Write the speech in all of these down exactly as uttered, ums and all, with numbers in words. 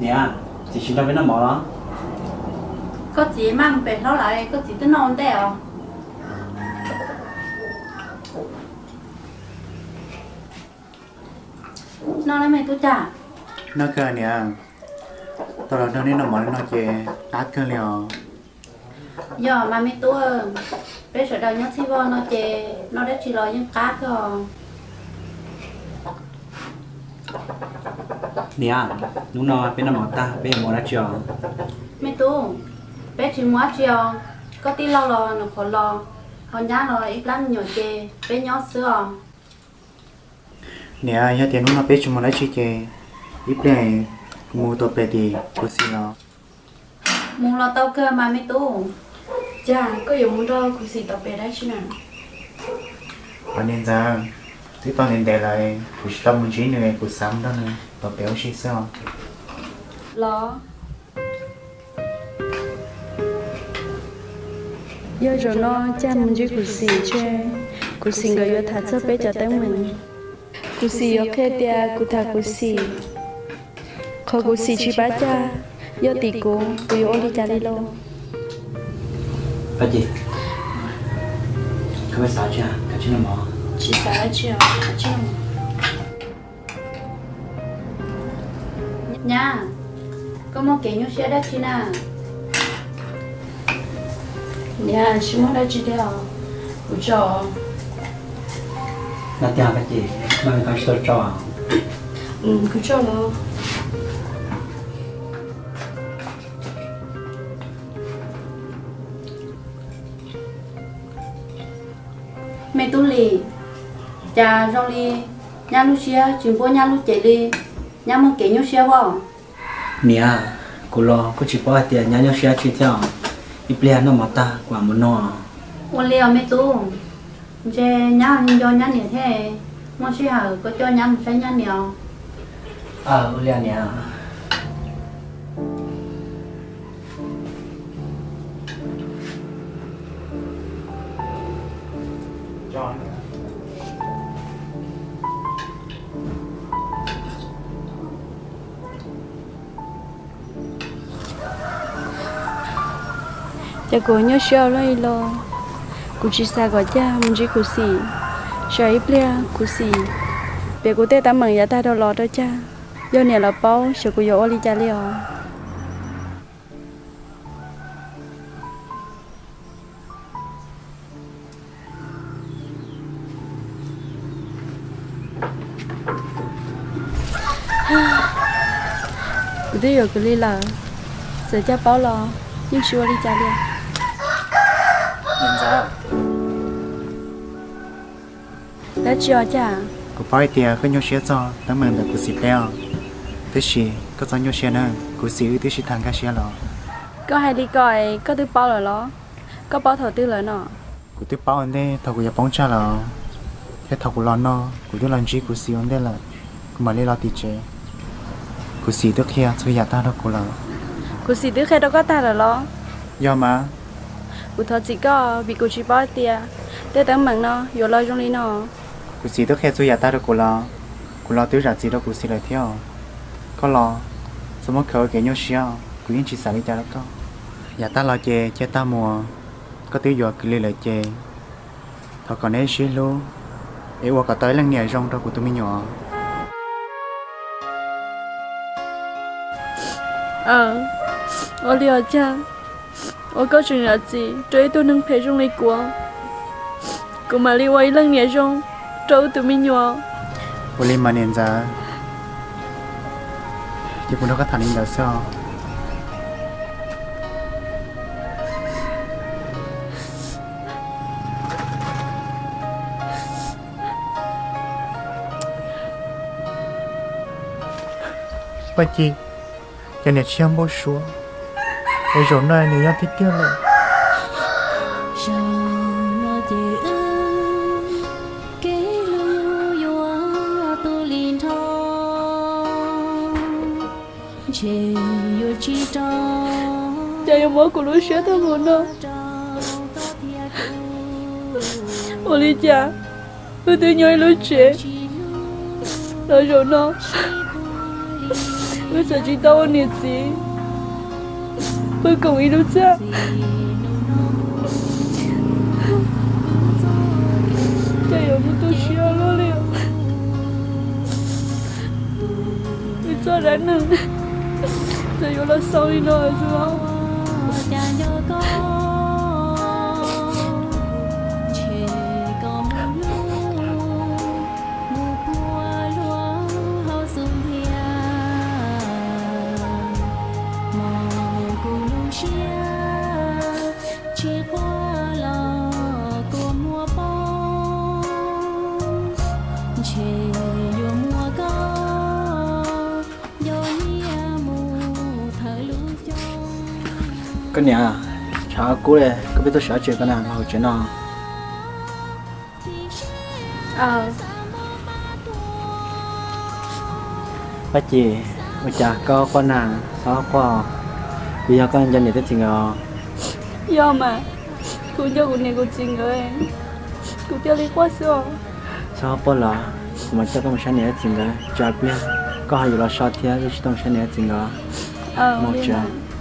nè chị xin cho bên nó mỏ đó có chị mang về nó lại có chị tính non thế à nó lấy mày tôi trả nó cơ nè tao là đâu nên nó mỏ nó chè ác cơ liều giờ mà mày tôi bây giờ đầu nhớ xí vô nó chè nó đã chỉ lo những cá rồi nè lúc nào bên nó mỏ ta bên mỏ đã chưa mày tôi bé chỉ mua chiều có tí lo lo nó khó lo họ nhá lo ít lắm nhiều chè bé nhớ xưa nè giờ tiền nó bé chúng nó lấy chi chè ít này mua tổ bé thì có gì nó mua lo tao cơ mà mày tôi chà có dùng mua đâu cũng xì tao bé đấy chứ nào anh nên ra thứ tao nên để lại của tao muốn chỉ nữa của sắm đó nữa tổ béo xí sao lo giờ rồi nó cha mình chỉ cụ xì chơi cụ xì người yêu thật cho bé cho tới mình cụ xì ok tia cụ thà cụ xì khó cụ xì chỉ bá cha giờ tỷ cụ cụ yêu đi cha đi lo bà chị không phải sao chưa cái chuyện nó mỏ chỉ bá chưa chưa nha có một cái nhú xe đó chứ nào nhà chỉ muốn đã chỉ theo cụ cho là tiền bà chị mà mình có sơ trò ừ cụ cho nó mẹ tu lì cha rong lì nhà lu xe chúng bố nhà lu chạy lì nhà một cái nhú xe vào nè cô lo cô chỉ bỏ tiền nhà nhau xe chi theo ít liền nó mỏ ta quả một nọ ôn liều mẹ tu che nhà nhìn cho nhà nhiều thế mua xe hở có cho nhà một xe nhà nhiều ờ liền nè cho cha cô nhớ sao lấy lo cô chỉ xa gọi cha mình chỉ cô xì sao ít lia cô xì bé cô tết tắm mừng giá ta đâu lo đó cha do này là bao sao cô yêu đi cha liều cô tết yêu cô đi là sợ cha bao lo nhưng chưa đi cha liều nên ra đã chưa cha của bao tiền có nhau xe cho tao mình được của xí béo thế gì có cho nhau xe nữa của xí thế gì thằng cái xe lo có hay đi coi có thứ bao rồi đó có bao thầu tư rồi nọ của tôi bao anh đây thầu của nhà bóng cha là cái thầu của lo nó của tôi làm gì của xí anh đây là của mà lấy lo tiền chế của xí tôi kia cho nhà ta đâu của là cô xì thứ khai đâu có ta rồi đó do mà cô thọ chỉ có bị cô chỉ bao tiền để tắm mặn nó vô lo trong đi nó của xí tôi kia cho nhà ta đâu của là của lo tôi ra gì đâu của xí lại theo có lo sao mà khởi cái nhau xe của những chị xài đi cha đó có nhà ta lo chè chè ta mùa có tiêu dọa cứ lại chè thọ còn ấy xí luôn ấy qua cả tới lần nhảy rong đâu của tôi mới nhỏ ờ ô liều cha ô có chuyện là gì trời tôi nâng phải trong này của cô mà đi quay lần nhảy rong trâu tụi mình nhỏ ô lên mà nền ra chứ cũng đâu có thành là sao bà chị cho nên xem bố xuống để rồi này này nhau thích tiếc rồi cha yêu máu của lũ sữa thơm hồn đâu ô li cha tôi tự nhoi lũ trẻ rồi rồi nó bây giờ chỉ đâu nè gì bây cùng ý đâu chứ chạy ở một tôi xia luôn liền bây giờ đã nừng giờ yêu là sao đi nữa chứ cái nhà cháu cũ đây có biết tôi sợ chuyện cái nào hồi chuyện nào ờ bác chị bây giờ có con nào có qua bây giờ con dân này tới chuyện nào do mà cô cho cô này cô chuyện rồi cô cho đi quá sao sao bao lâu mà cho con sáng này chuyện rồi chả biết có hay là sao thế với chúng sáng này chuyện rồi ờ một chuyện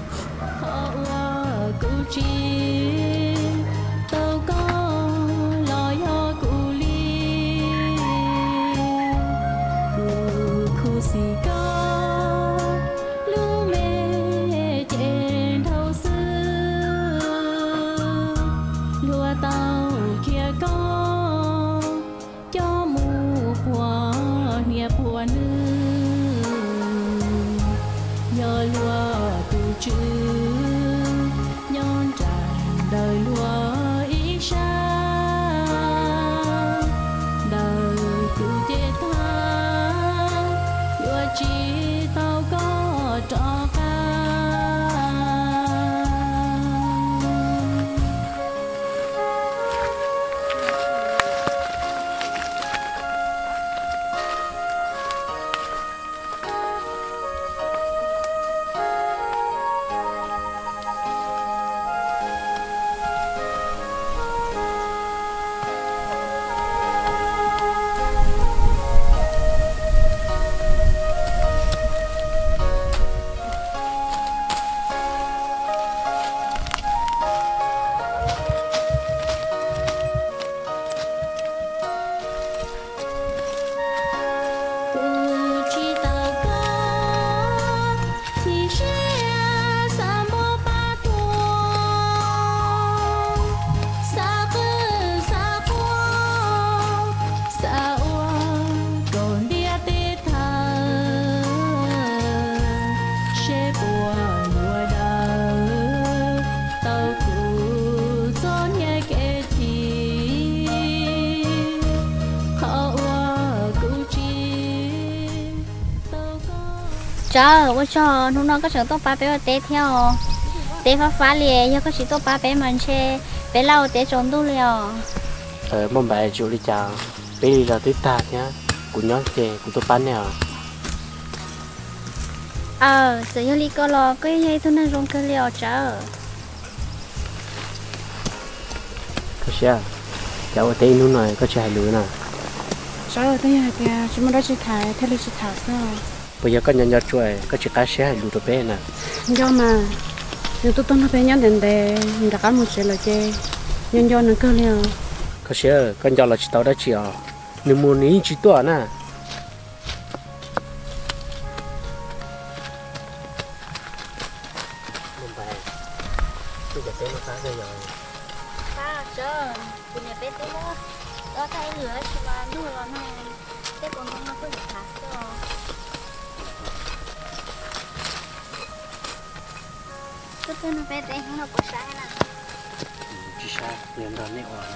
chờ tôi cho nó nó có sự tốt ba bé té theo té phá phá liền nhưng có sự tốt ba bé mình xe bé lâu té trốn tu liền ở mong bài chủ đi chào bé đi ra tới ta nhá của nhóm chè của tôi bán nè ờ giờ như đi coi lo cái gì thôi nên rong cái liều chờ có xe cháu ở đây luôn này có chạy lưới nè cháu ở đây là kìa chúng mình đã chỉ thải theo lịch sử thảo sao bây giờ có nhận nhận chuối có chỉ cá xe lưới đồ bé nè do mà nhưng tôi tôi nó bé nhắn đến đây mình đã có một chuyện là chơi nhân do nó cơ liều có xe con cho là chỉ tao đã chỉ à nếu muốn ní chỉ to nè mong bài tôi cái tên nó khá rồi à chờคุณอย่าไปเต้นแล้วเราใช้เหลือชิวาดูเราหน่อยเต้นคนน้องมาเพื่อนขาเจ้าก็เต้นไปเต้นของเราก็ใช่นะ chỉ sai liền đó này ở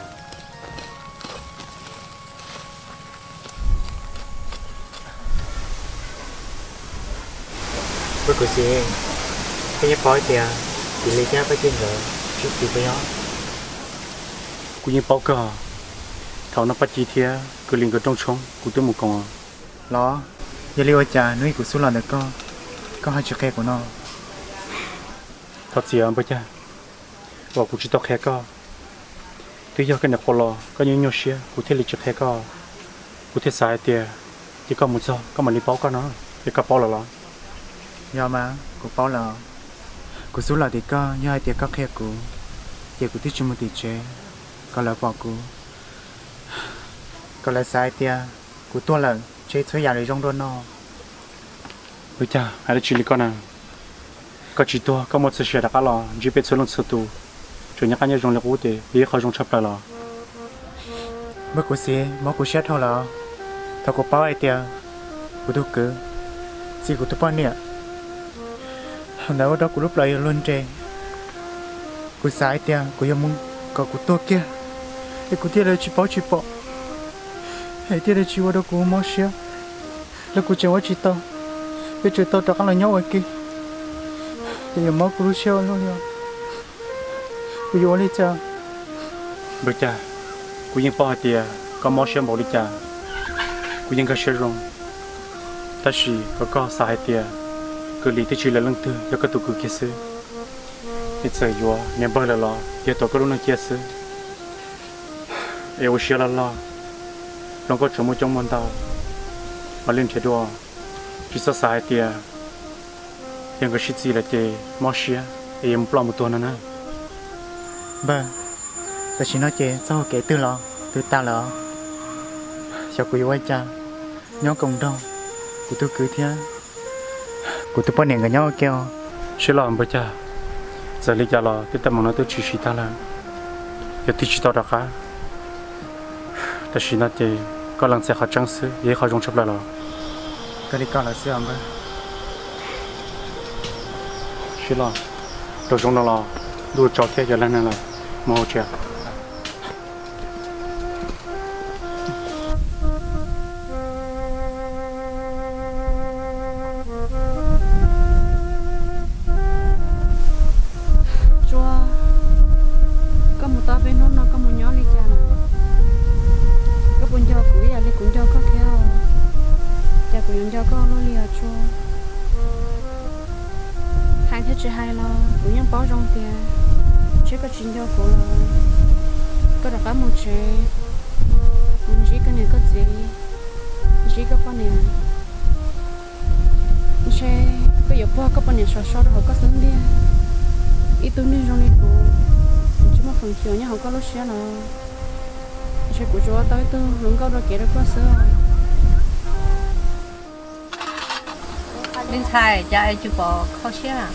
bữa cuối xe cái nhấp bói kìa thì lấy nháp với trên rồi chút thì bây giờ cú như bao cờ thằng nó bắt chi thia cứ liền cái trong sống cú tôi một con đó giờ liêu cha nuôi của số lần được có có hai chiếc xe của nó thật sự anh bây giờ và cú chỉ tao xe có tuy giờ cái này khó lo có những nhiều xe cú thấy lịch chiếc xe có cú thấy sai tiền chỉ có một số có mà đi bao có nó thì có bao là lo do mà cô bảo là cô số là thì có như hai tiệc có khe cô tiệc của tiết chung một tiệc chế có là bỏ cô có là sai tiệc của tôi là chế thuê nhà để trong đó nó bây giờ hay là chỉ lý con à có chỉ tôi có một sự việc đã lo chỉ biết số lượng số tu chủ nhà cá nhân trong lực quốc tế biết họ trong chấp lại lo mới cô xe mới cô xét thôi là thằng cô bảo ai tiệc của tôi cứ gì của tôi bao nhiêu nào đó của lúc lại luôn trẻ của sai tiệt của yêu muốn có của tôi kia thì của tiệt là chỉ bảo chỉ bảo hay tiệt là chỉ vào đó của mua xe là của chơi vào chỉ tao bây giờ tao đặt là nhau ở kia thì giờ mua của xe luôn rồi bây giờ đi chơi bây giờ của những bao tiệt có mua xe bảo đi chơi của những cái xe rong ta chỉ có có sai tiệt cứ lý thì chỉ là lăng tư cho các tụ cứ kia xứ ít sợ vô nhà bơi là lo giờ tụi có lúc nào kia xứ yêu xe là lo nó có trong một trong món tàu mà lên chế độ chỉ sợ sai tiệt nhưng cái gì là chế mua xe em plong một tuần nữa nè ba ta chỉ nói chế sao kể từ lo từ ta lo sao quý quay cha nhớ cùng đâu của tôi cứ thế của tôi bao nhiêu người nhau kêu sẽ làm bây giờ giờ lý do là cái tâm nó tôi chỉ chỉ ta là giờ thì chỉ tao đã cảแต่สิ่งนั้นที่ก็ลังเสียขาจังซื้อยี่เขาจงชอบเลยหรอ cái đi con là sao mà ใช่หรอตัวจงนั่นหรอดูจอดเที่ยวแล้วนั่นแหละมองเจ้า chỉ hay là cũngยังbao trong tiền chỉ có chuyện cho phụ là có được cái một chế cũng chỉ cái này có gì chỉ có con này chế có nhiều bao có con này sờ sờ rồi có sướng đi ít tuổi nên trong này phụ chỉ mà phần chiều nhá họ có lúc xé là chế của chúa tới tôi hướng câu đó kể được quá sớm bên thai cha ai chụp bỏ khó xé à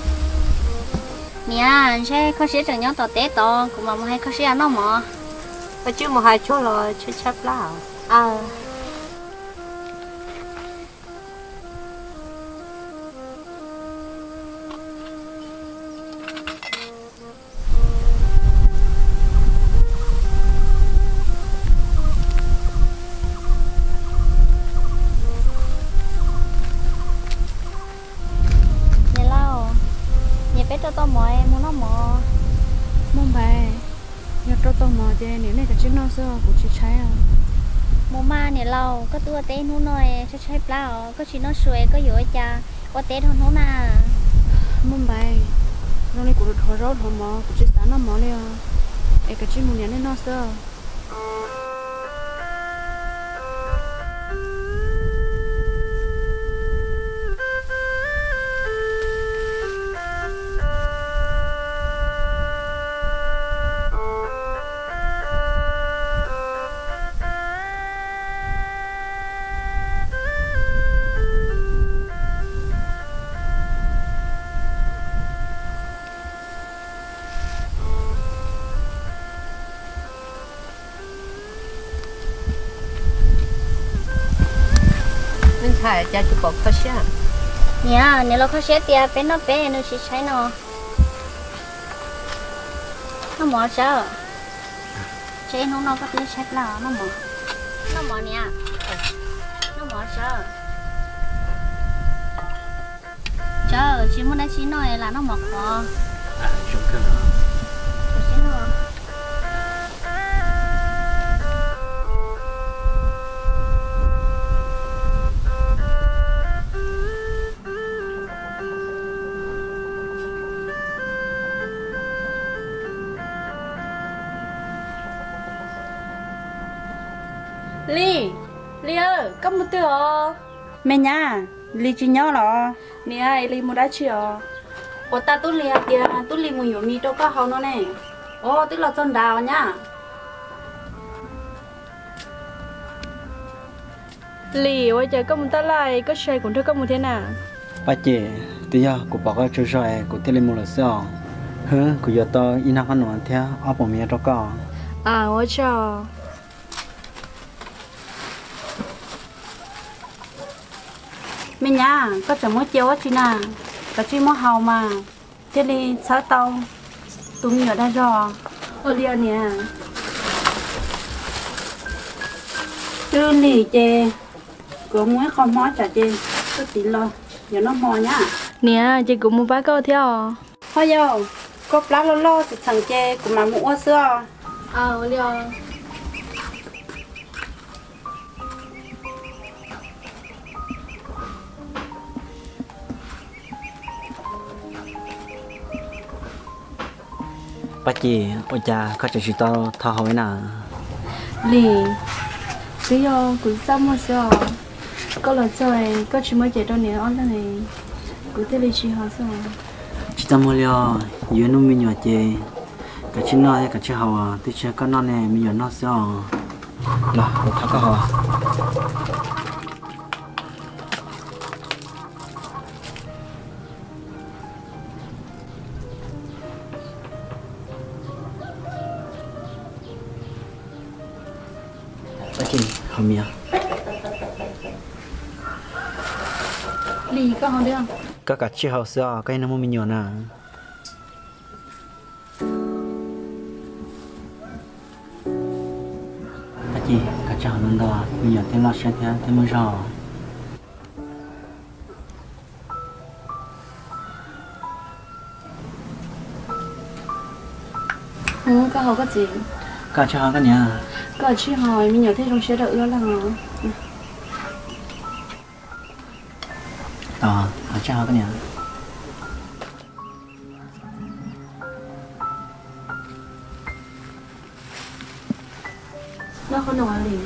nè sẽ có sẽ chẳng nhớ tao té to cũng mà hay có sẽ nó mà bây chứ một hai chỗ rồi chơi chấp lá à cho tao mò em muốn nó mò mong bài nhớ cho tao mò thì nếu này cái chiếc nó xưa cũng chỉ cháy à mò ma này lâu có tua té nú nói cho cháy bao có chỉ nó xuôi có dội cha có té thôi nó na mong bài rồi này cũng được hồi rồi hồi mò cũng chỉ sáng nó mò liền em cái chiếc mò này nó xưa thai cha chụp bỏ khó xé nè nếu nó khó xé thì bé nó bé nó chỉ cháy nó nó mò sao cháy nó nó có tiếng cháy là nó mò nó mò nè nó mò sao chờ chỉ muốn nói chỉ nói là nó mò khó à chúng cái nào Li, Li ơi, có một tiêu hả? Mẹ nha, Li chỉ nhớ là nè Li mua đã chưa ô ta tu li tia tu li mua nhiều mi đâu có hậu nó này ô tức là chân đào nhá Li ôi trời có một ta lại có chơi cũng thôi có một thế nào bà chị bây giờ cô bảo cái chơi rồi cô tên là mua là sao hứ cô giờ to in năm con nón theo ở bộ mía đó có à ôi trời mình nhá có chẳng muốn chiếu chị nè có chỉ muốn hậu mà thế đi sáu tàu tụi mình ở đây rồi ôi Li nè chứ lì chê cô muốn không mói trả chê cứ tí lo giờ nó mò nhá nè chị cũng mua bát câu theo thôi giờ có lá lo lo thì thằng chê của mà mua xưa à ôi Li bà chị ôi cha có chơi gì to thao hỏi nè Li bây giờ cũng sao mua sao có lần chơi có chỉ mới chạy đâu nè ở đây này cũng thế Li chỉ họ sao chỉ tao mua liao dưới nó mình nhỏ chị cả chín nó cả chín hậu à tôi chơi con nó này mình nhỏ nó sao là một thằng có hậu chị không nhớ Li có họ được không các cả chị hậu sao cái nó mua mình nhỏ nè các chị cả chị hậu luôn đó mình nhỏ thêm lo xe thêm thêm mới rõ ừ có họ có gì cả chị hậu cái nhà có chỉ hỏi mình nhớ thấy trong xe đợi đó là ờ cả chị hậu cái nhà nó không nói gì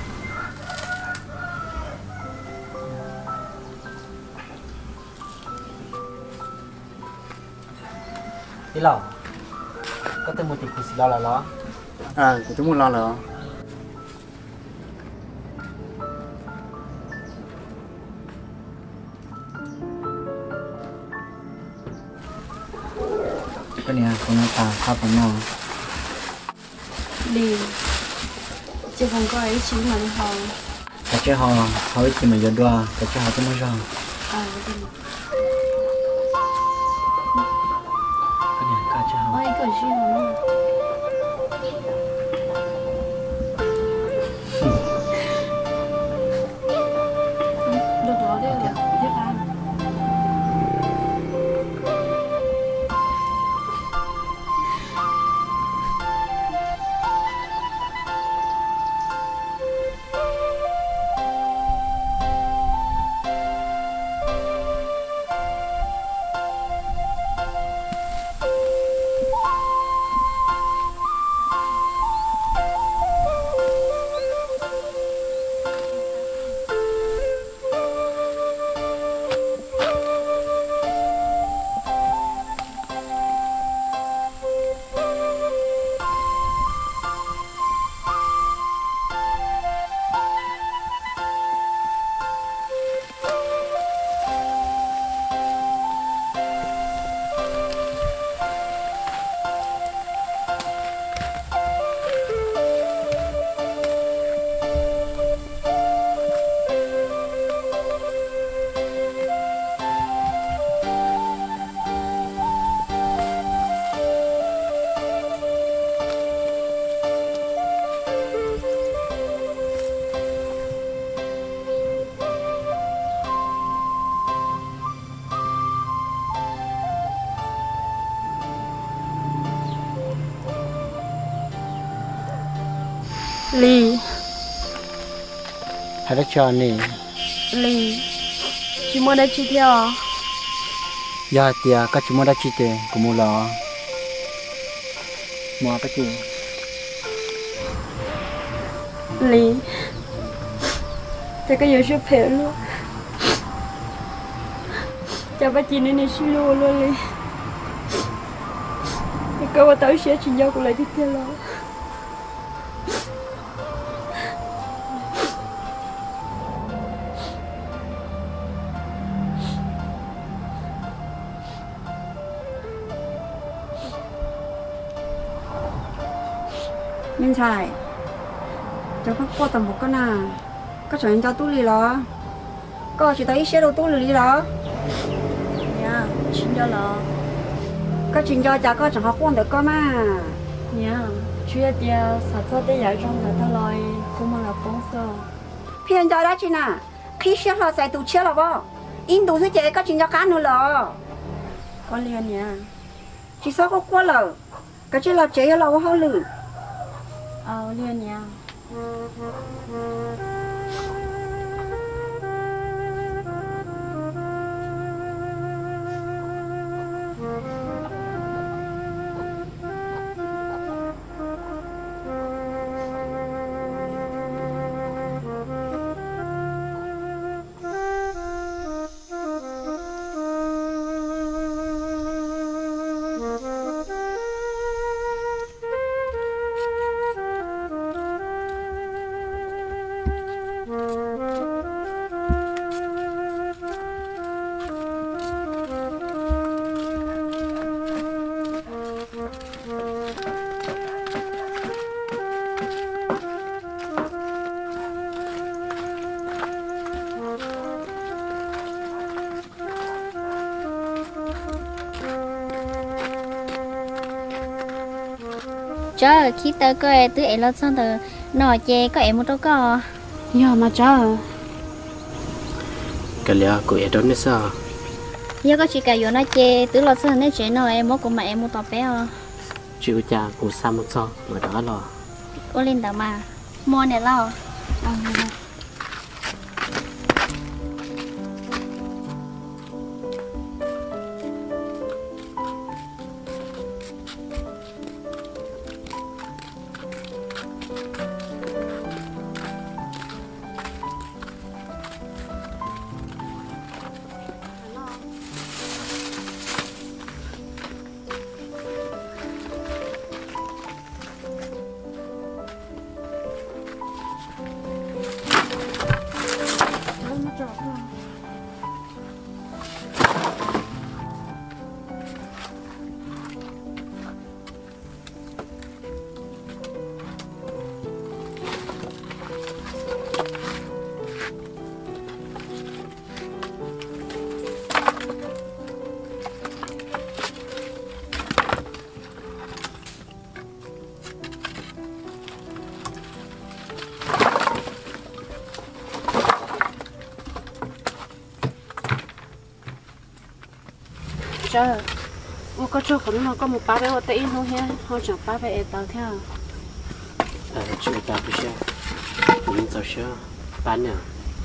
đi lâu có tên một tỷ của xí lo là lo à của chúng muốn lo nữa cái này con nó ta khá phần nó Li chứ không có ấy chỉ mà đi học cả chị hậu hỏi chị mà giờ đua cả chị hậu cái mới rõ à đi cái này cả chị hậu ôi cái gì mà nó đồ đó đấy tiếp ăn Li hay là cho nè Li chỉ muốn đã chi theo giờ thì các chị mua đã chi tiền của mua lọ mua cái gì Li thế cái gì chưa phải luôn cho bà chị nên này xí luôn luôn đi thì cô bà tới sẽ chị nhau cũng lại tiếp theo lo mình xài cho các cô tầm một con nào có chuyện cho tôi đi lo có chỉ thấy xe đồ tôi đi lo nha xin cho lo có chuyện cho cha có chẳng học quan được con mà nha chưa tia sao cho tới giờ trong thời thơ loi cũng mà là công sơ phiền cho đó chị nè khi xe lo xài tụ xe là bao in tụ thứ chế có chuyện cho cá nữa lo có liền nha chỉ sao có quá lờ cái chuyện là chế là bao lử ờ liền nha cho khi tới có em tụi em lo xong từ nọ chè có em một đâu có giờ mà cho cái lẽ của em đó nữa sao giờ có chỉ cả vô nó chè tụi lo xong nên chè nọ em một cũng mà em một tọt bé à chịu cha của sao một sao mà đó lo ô lên đảo mà mua này lo cho ô có cho cũng nó có một ba bé ở tây không ha không chẳng ba bé tao theo à chịu cha của sao mình sao sao bán nè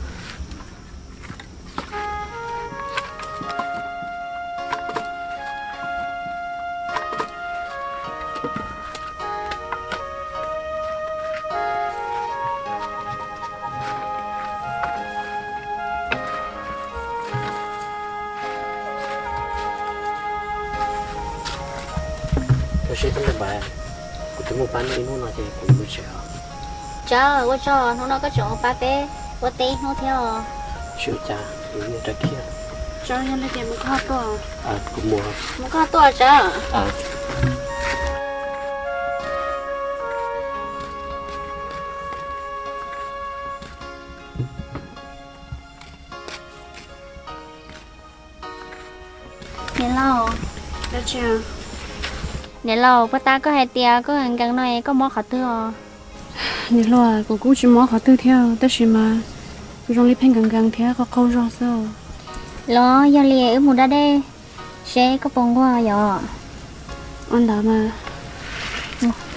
sẽ không được bài của chúng một bán đi nó nói thì cũng vui chơi cho ô cho nó nó có chỗ ba bé ô tê nó theo chịu cha đúng như trái kia cho nên là tiền một kho to à cũng mua một con to cho à nên lo được chưa nên lo bắt ta có hai tia có hàng găng này có mỏ khát thưa như là cô cũng chỉ muốn họ tư theo tất nhiên mà trong lý pen gần gần theo có câu rõ sao lo giờ lìa ở một đá đê sẽ có bông hoa giờ anh đã mà Ừ.